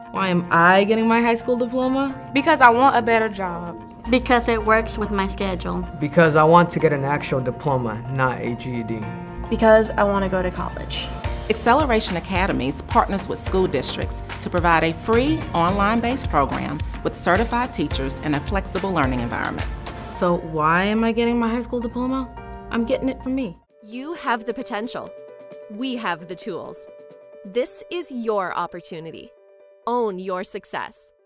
Why am I getting my high school diploma? Because I want a better job. Because it works with my schedule. Because I want to get an actual diploma, not a GED. Because I want to go to college. Acceleration Academies partners with school districts to provide a free, online-based program with certified teachers in a flexible learning environment. So why am I getting my high school diploma? I'm getting it for me. You have the potential. We have the tools. This is your opportunity. Own your success.